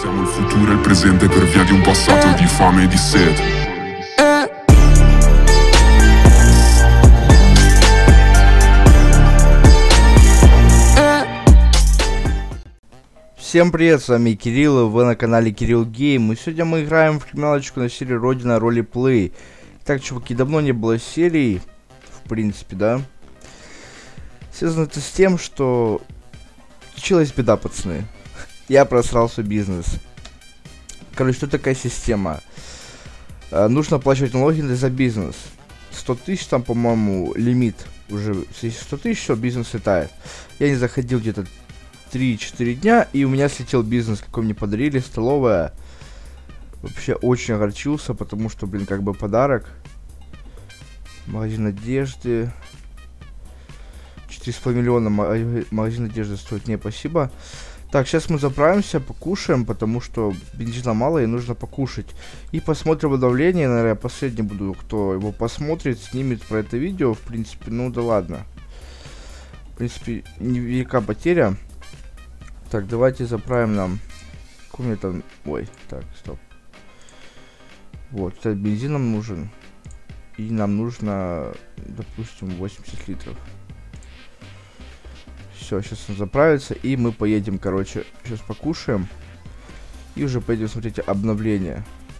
Siamo il futuro e il presente per via di un passato di fame e di sete. Всем привет, с вами Кирилл, и вы на канале Кирилл Гейм. И сегодня мы играем в криминалочку на серии Родина Ролеплей. Так, чуваки, давно не было серий, в принципе, да. Связано это с тем, что случилась беда, пацаны. Я просрал свой бизнес. Короче, что такая система? Нужно оплачивать налоги за бизнес. 100 тысяч там, по-моему, лимит. Уже 100 тысяч, все, бизнес летает. Я не заходил где-то 3-4 дня, и у меня слетел бизнес, какой мне подарили, столовая. Вообще очень огорчился, потому что, блин, как бы подарок. Магазин одежды. 4,5 миллиона магазин одежды стоит. Не, спасибо. Так, сейчас мы заправимся, покушаем, потому что бензина мало и нужно покушать. И посмотрим обновление, наверное, я последний буду, кто его посмотрит, снимет про это видео, в принципе, ну да ладно. В принципе, невелика потеря. Так, давайте заправим нам. Какой мне там... Ой, так, стоп. Вот, этот бензин нам нужен. И нам нужно, допустим, 80 литров. Все, сейчас он заправится, и мы поедем, короче, сейчас покушаем. И уже поедем смотреть обновление.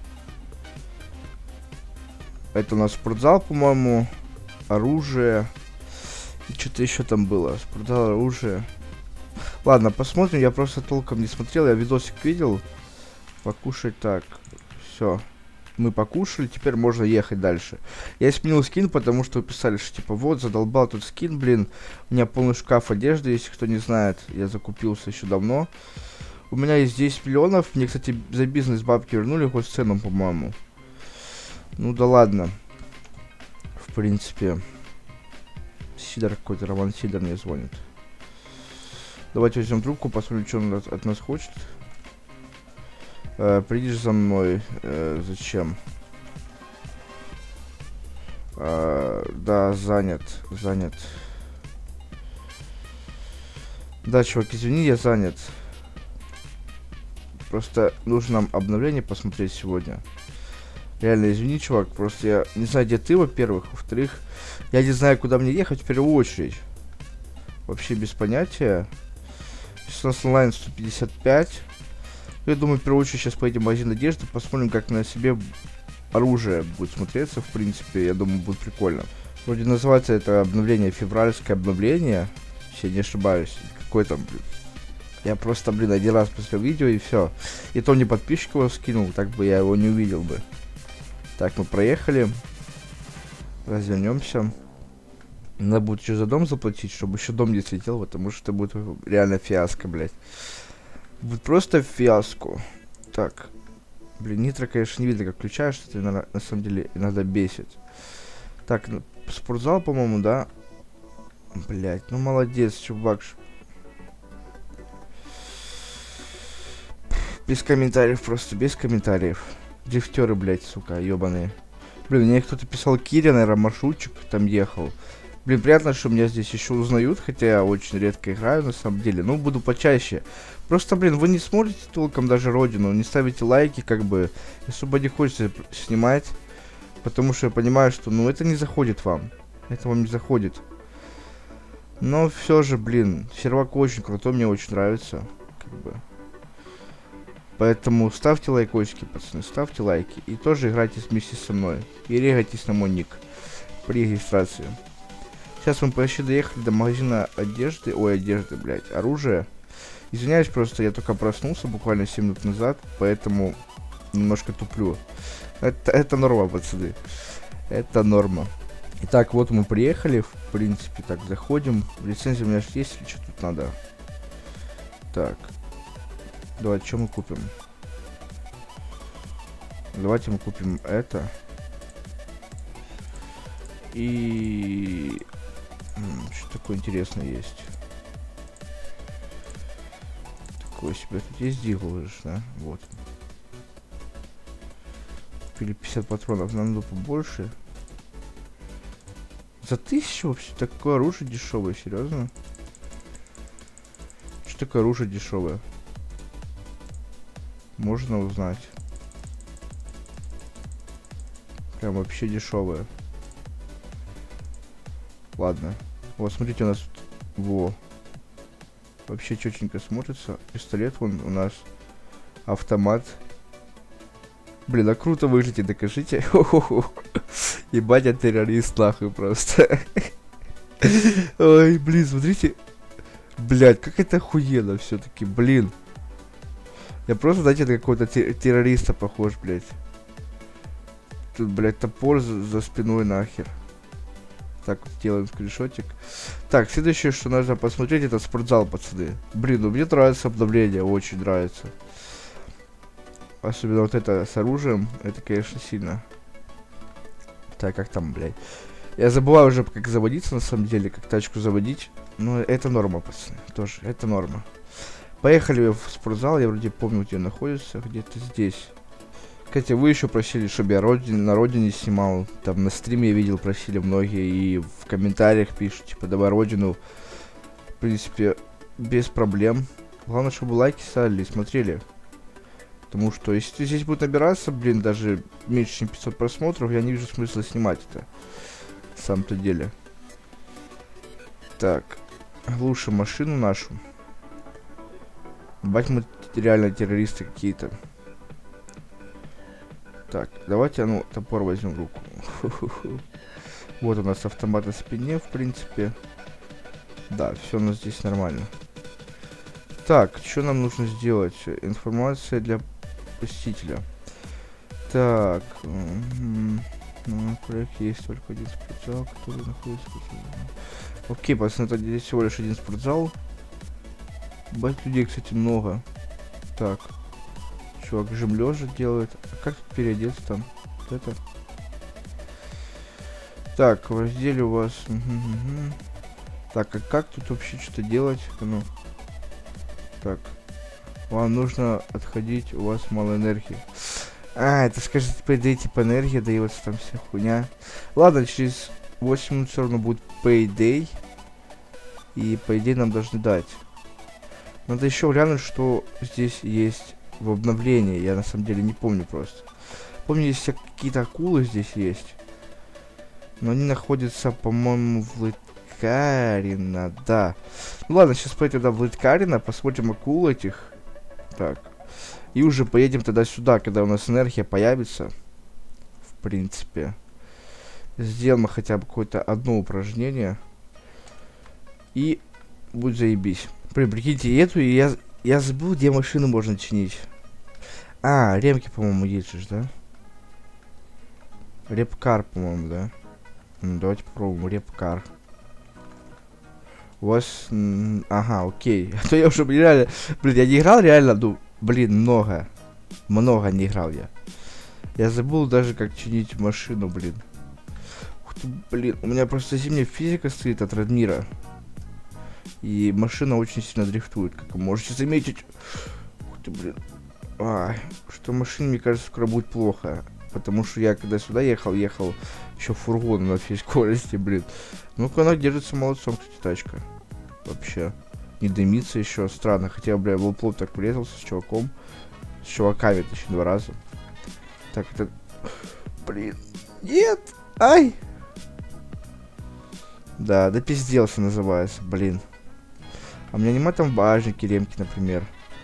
Это у нас спортзал, по-моему. Оружие. И что-то еще там было. Спортзал, оружие. Ладно, посмотрим. Я просто толком не смотрел. Я видосик видел. Покушать так. Все. Мы покушали, теперь можно ехать дальше. Я сменил скин, потому что писали, что типа вот, задолбал тут скин, блин. У меня полный шкаф одежды, если кто не знает. Я закупился еще давно. У меня есть 10 миллионов. Мне, кстати, за бизнес бабки вернули, хоть цену, по-моему. Ну да ладно. В принципе. Сидор какой-то, Роман Сидор мне звонит. Давайте возьмем трубку, посмотрим, что он от нас хочет. Придешь за мной. Зачем? Да, занят. Да, чувак, извини, я занят. Просто нужно нам обновление посмотреть сегодня. Реально, извини, чувак, просто я не знаю, где ты, во-первых. Во-вторых, я не знаю, куда мне ехать в первую очередь. Вообще без понятия. Сейчас у нас онлайн 155. Я думаю, в первую очередь сейчас поедем в магазин одежды, посмотрим, как на себе оружие будет смотреться. В принципе, я думаю, будет прикольно. Вроде называется это обновление, февральское обновление, если я не ошибаюсь. Какой там, блин. Я просто, блин, один раз посмотрел видео и все. И то не подписчик его скинул, так бы я его не увидел бы. Так, мы проехали. Развернемся. Надо будет еще за дом заплатить, чтобы еще дом не слетел, потому что это будет реально фиаско, блядь. Будет просто фиаско. Так. Блин, нитро, конечно, не видно, как включаешь. Это на самом деле иногда бесит. Так, спортзал, по-моему, да? Блять, ну молодец, чувак. Без комментариев, просто без комментариев. Дрифтеры, блять, сука, ебаные. Блин, мне кто-то писал, Киря, наверное, маршрутчик там ехал. Блин, приятно, что меня здесь еще узнают, хотя я очень редко играю, на самом деле. Ну, буду почаще. Просто, блин, вы не смотрите толком даже Родину, не ставите лайки, как бы. Особо не хочется снимать, потому что я понимаю, что, ну, это не заходит вам. Это вам не заходит. Но все же, блин, сервак очень крутой, мне очень нравится, как бы. Поэтому ставьте лайкосики, пацаны, ставьте лайки. И тоже играйте вместе со мной. И регайтесь на мой ник при регистрации. Сейчас мы почти доехали до магазина одежды. Ой, одежды, блядь, оружие. Извиняюсь, просто я только проснулся буквально 7 минут назад, поэтому немножко туплю. Это норма, пацаны. Это норма. Итак, вот мы приехали, в принципе, так, заходим. Лицензия у меня же есть, или что тут надо? Так. Давайте, что мы купим? Давайте мы купим это. И... что такое интересное есть? Такое себе. Тут есть дигл, да? Вот. Купили 50 патронов. Нам надо побольше. За 1000 вообще такое оружие дешевое, серьезно? Что такое оружие дешевое? Можно узнать. Прям вообще дешевые. Ладно. Вот, смотрите, у нас... Во. Вообще четенько смотрится. Пистолет вон у нас. Автомат. Блин, а круто выглядит, докажите. Ебать, я террорист, нахуй, просто. Ой, блин, смотрите. Блять, как это охуенно все-таки, блин. Я просто, знаете, на какого-то террориста похож, блять. Тут, блять, топор за спиной нахер. Так вот делаем скриншотик. Так, следующее, что нужно посмотреть, это спортзал, пацаны. Блин, ну мне нравится обновление, очень нравится. Особенно вот это с оружием, это, конечно, сильно. Так, как там, блядь. Я забываю уже, как заводиться, на самом деле, как тачку заводить. Но это норма, пацаны, тоже, это норма. Поехали в спортзал, я вроде помню, где он находится, где-то здесь. Кстати, вы еще просили, чтобы я на родине снимал. Там на стриме я видел, просили многие, и в комментариях пишут, типа, давай родину. В принципе, без проблем. Главное, чтобы лайки ставили и смотрели. Потому что если здесь будет набираться, блин, даже меньше, чем 500 просмотров, я не вижу смысла снимать это. На самом-то деле. Так. Глушим машину нашу. Бать, мы реально террористы какие-то. Так, давайте, ну, топор возьмем в руку. Вот у нас автомат на спине, в принципе. Да, все у нас здесь нормально. Так, что нам нужно сделать? Информация для посетителя. Так. На проекте есть только один спортзал, который находится... Окей, пацаны, это здесь всего лишь один спортзал. Бать, людей, кстати, много. Так. Чувак жим лежа делает. А как тут переодеться там? Вот это. Так, в разделе у вас... Так, а как тут вообще что-то делать? Ну. Так. Вам нужно отходить, у вас мало энергии. А, это скажет, payday, типа энергия дается, там вся хуйня. Ладно, через 8 минут все равно будет payday. И по идее нам должны дать. Надо еще глянуть, что здесь есть в обновлении. Я на самом деле не помню просто. Помню, есть какие-то акулы здесь есть. Но они находятся, по-моему, в Лыткарино, да. Ну ладно, сейчас пойдем тогда в Лыткарино, посмотрим акул этих. Так. И уже поедем тогда сюда, когда у нас энергия появится. В принципе. Сделаем мы хотя бы какое-то одно упражнение. И будет заебись. Прикиньте эту, и я забыл, где машину можно чинить. А, ремки, по-моему, есть же, да? Репкар, по-моему, да? Ну, давайте попробуем репкар. У вас... Ага, окей. А то я уже, реально... Блин, я не играл реально, ну... Блин, много. Много не играл я. Я забыл даже, как чинить машину, блин. Ух ты, блин. У меня просто зимняя физика стоит от Радмира. И машина очень сильно дрифтует, как вы можете заметить. Ух ты, блин. Ай, что машине, мне кажется, скоро будет плохо. Потому что я, когда сюда ехал еще фургон на всей скорости, блин. Ну-ка, она держится молодцом, кстати, тачка. Вообще. Не дымится еще, странно. Хотя, бля, был плот так врезался с чуваком. С чуваками, точнее, 2 раза. Так, это... Блин. Нет! Ай! Да, да пизделся называется, блин. А у меня нема там багажники, ремки, например.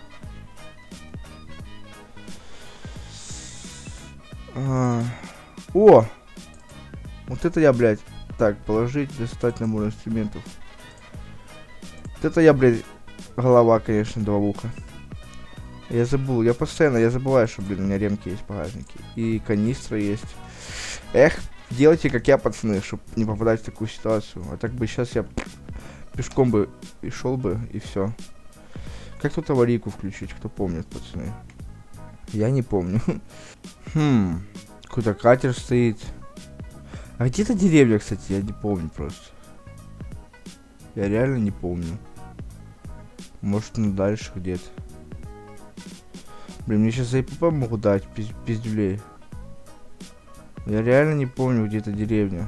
О! Вот это я, блядь. Так, положить, достать набор инструментов. Вот это я, блядь, голова, конечно, 2 уха. Я забыл, я забываю, что, блин, у меня ремки есть в багажнике. И канистра есть. Эх, делайте, как я, пацаны, чтобы не попадать в такую ситуацию. А так бы сейчас я пешком бы и шел бы, и все. Как тут аварийку включить, кто помнит, пацаны? Я не помню. Какой-то катер стоит. А где-то деревья, кстати, я не помню просто. Я реально не помню. Может, ну дальше где-то. Блин, мне сейчас за ИПП могут дать пиздюлей. Я реально не помню, где-то деревня.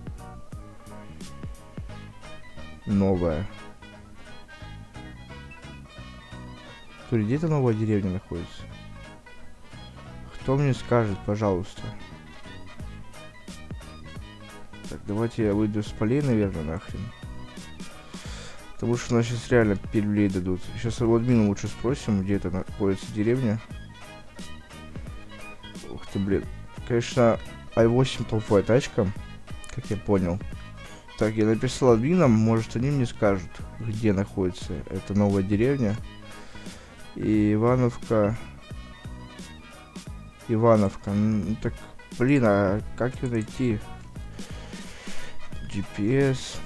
Новая. Где-то новая деревня находится. Кто мне скажет, пожалуйста? Так, давайте я выйду с полей, наверное, нахрен. Потому что у нас сейчас реально пилюлей дадут. Сейчас у админа лучше спросим, где это находится деревня. Ух ты, блин. Конечно, i8 толпая тачка, как я понял. Так, я написал админам, может они мне скажут, где находится эта новая деревня. И Ивановка. Ивановка. Ну, так, блин, а как ее найти? GPS.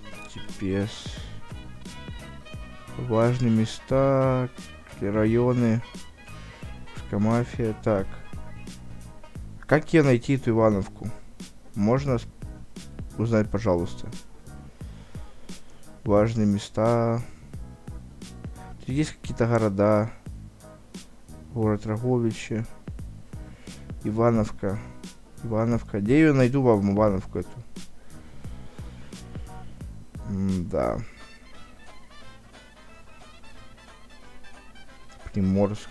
Важные места, районы. Мафия. Так. Как ее найти, эту Ивановку? Можно узнать, пожалуйста. Важные места. Тут есть какие-то города. Город Роговичи. Ивановка. Где я ее найду, вам Ивановку эту? Да. Приморск.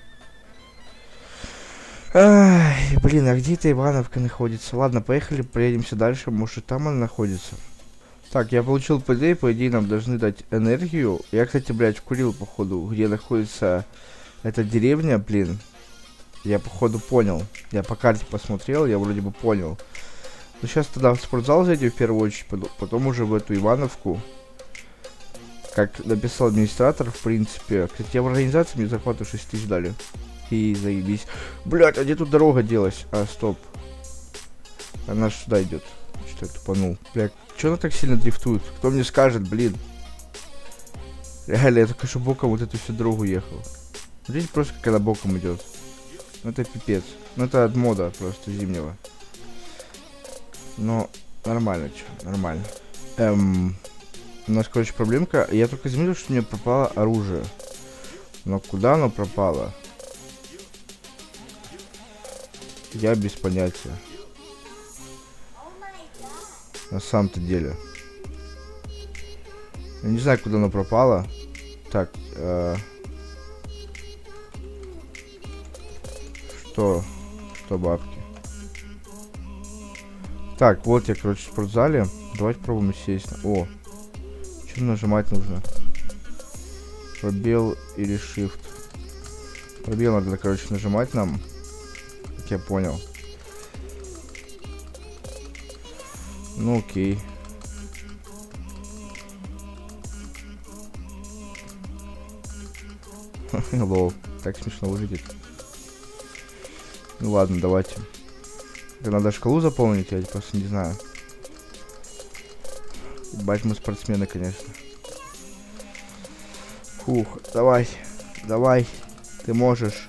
Ай, блин, а где эта Ивановка находится? Ладно, поехали, проедемся дальше. Может, там она находится. Так, я получил ПД, по идее нам должны дать энергию. Я, кстати, блядь, вкурил, походу, где находится эта деревня, блин. Я, походу, понял. Я по карте посмотрел, я вроде бы понял. Ну, сейчас тогда в спортзал зайдем в первую очередь, потом уже в эту Ивановку. Как написал администратор, в принципе. Кстати, я в организации мне зарплату 6 тысяч дали. И заебись. Блять, а где тут дорога делась? А, стоп. Она ж сюда идет. Что я тупанул? Блять, что она так сильно дрифтует? Кто мне скажет, блин? Реально, я только что боком вот эту всю дорогу ехал. Смотрите просто, как она боком идет. Ну это пипец. Ну это от мода просто зимнего. Но нормально, что, нормально. У нас, короче, проблемка. Я только заметил, что у меня пропало оружие. Но куда оно пропало? Я без понятия. На самом-то деле. Я не знаю, куда оно пропало. Так, Что бабки? Так, вот я, короче, в спортзале. Давайте пробуем сесть. О, что нажимать нужно? Пробел или shift? Пробел надо, короче, нажимать нам. Как я понял. Ну окей. Лол, так смешно выглядит. Ну ладно, давайте. Надо шкалу заполнить, я просто не знаю. Ебать, мы спортсмены, конечно. Фух, давай. Ты можешь.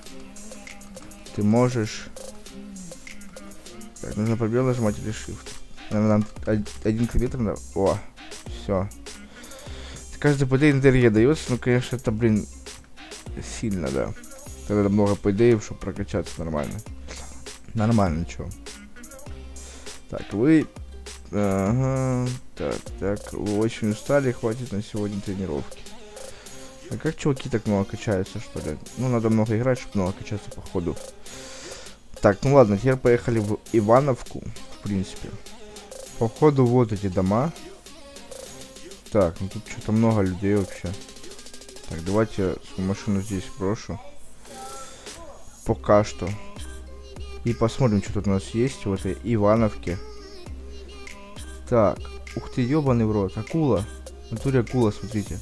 Так, нужно пробел нажимать или shift. Наверное, нам 1 километр надо. О, все. Каждый ПД энергия дается, ну, конечно, это, блин, сильно, да. Тогда много ПД, чтобы прокачаться нормально. Нормально, чё. Так, вы... Ага, так, вы очень устали, хватит на сегодня тренировки. А как чуваки так много качаются, что ли? Ну, надо много играть, чтобы много качаться, походу. Так, ну ладно, теперь поехали в Ивановку, в принципе. Походу, вот эти дома. Так, ну тут что-то много людей вообще. Так, давайте я свою машину здесь брошу. Пока что. И посмотрим, что тут у нас есть в этой Ивановке. Так, ух ты, ёбаный в рот, акула. В натуре акула, смотрите.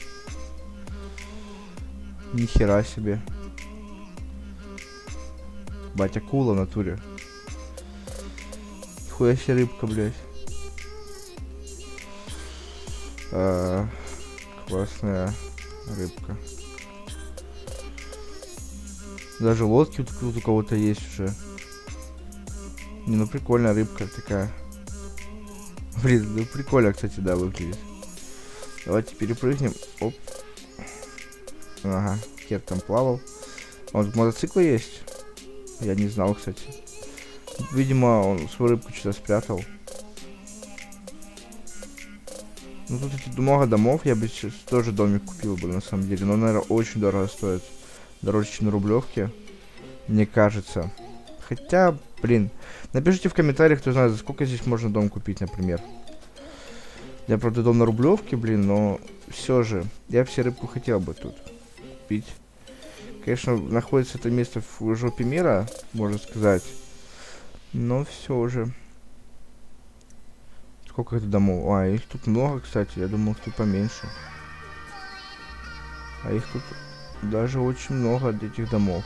Нихера себе. Бать, акула в натуре. Хуя себе рыбка, блядь. Классная рыбка. Даже лодки тут у кого-то есть уже. Не, ну прикольная рыбка такая. Блин, ну прикольно, кстати, да, выглядит. Давайте перепрыгнем. Оп. Ага, хер там плавал. А вот мотоциклы есть? Я не знал, кстати. Видимо, он свою рыбку что-то спрятал. Ну тут много домов, я бы сейчас тоже домик купил бы на самом деле. Но, наверное, очень дорого стоит. Дороже, чем на Рублевке. Мне кажется. Хотя, блин, напишите в комментариях, кто знает, за сколько здесь можно дом купить, например. Я, правда, дом на Рублевке, блин, но все же. Я все рыбку хотел бы тут купить. Конечно, находится это место в жопе мира, можно сказать. Но все же. Сколько это домов? А, их тут много, кстати. Я думал, их тут поменьше. А их тут даже очень много этих домов.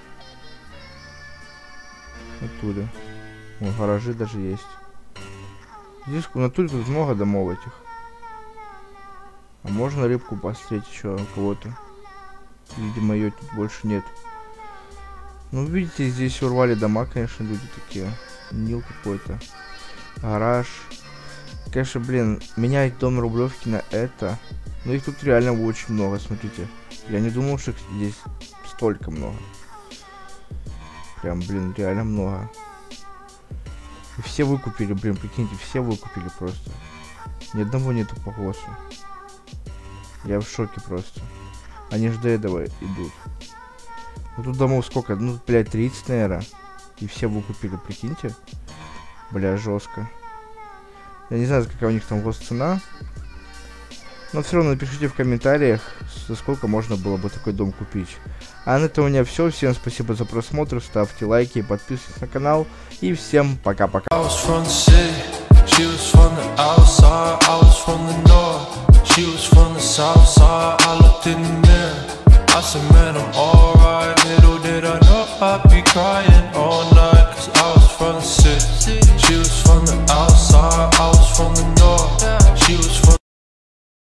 В натуре. О, гаражи даже есть. Здесь в натуре тут много домов этих. А можно рыбку посмотреть еще у кого-то? Видимо, ее тут больше нет. Ну, видите, здесь урвали дома, конечно, люди такие. Нил какой-то. Гараж. Конечно, блин, менять дом Рублевки на это. Но их тут реально очень много, смотрите. Я не думал, что их здесь столько много. Прям, блин, реально много. И все выкупили, блин, прикиньте, все выкупили просто. Ни одного нету по голосу. Я в шоке просто. Они же до этого идут. Ну тут домов сколько? Ну, блядь, 30, наверное. И все выкупили, прикиньте. Бля, жестко. Я не знаю, какая у них там госцена. Но все равно напишите в комментариях, за сколько можно было бы такой дом купить. А на этом у меня все. Всем спасибо за просмотр. Ставьте лайки, подписывайтесь на канал. И всем пока-пока. I said, man, I'm alright. Little did I know I'd be crying all night.